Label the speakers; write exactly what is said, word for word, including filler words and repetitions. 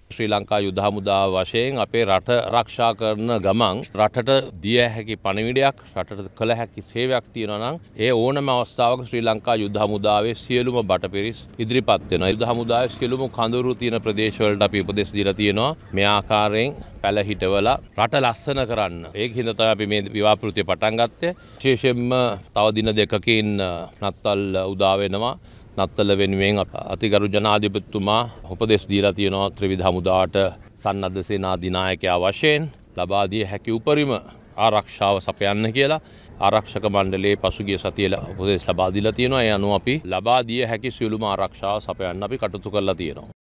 Speaker 1: ශ්‍රී ලංකා යුද හමුදාව වශයෙන් අපේ රට ආරක්ෂා කරන ගමන් රටට දිය හැකි පණිවිඩයක් රටට කළ හැකි සේවයක් තියෙනවා නම් ඒ ඕනම අවස්ථාවක ශ්‍රී ලංකා යුද හමුදාවේ සියලුම බටපිරිස් ඉදිරිපත් වෙනවා. යුද හමුදාවේ සියලුම කඳවුරු තියෙන ප්‍රදේශවලට අපි උපදෙස් දීලා තියෙනවා මේ ආකාරයෙන් පැල හිටවලා රට ලස්සන කරන්න. ඒක හින්දා තමයි අපි මේ විවාහෘතිය පටන් ගත්තේ. විශේෂයෙන්ම තව දින දෙකකින් නත්තල් උදා වෙනවා. නත්තල වෙනුවෙන් අතිගරු ජනාධිපතිතුමා උපදෙස් දීලා තියෙනවා ත්‍රිවිධ හමුදාවට සන්නද්ධ සේනා අධිනායකයා වශයෙන් ලබා දිය හැකි උපරිම ආරක්ෂාව සපයන්න කියලා. ආරක්ෂක මණ්ඩලයේ පසුගිය සතියේ උපදෙස් ලබා දීලා තියෙනවා. ඒ අනුව අපි ලබා දිය හැකි සියලුම ආරක්ෂාව සපයන්න අපි කටයුතු කරලා තියෙනවා.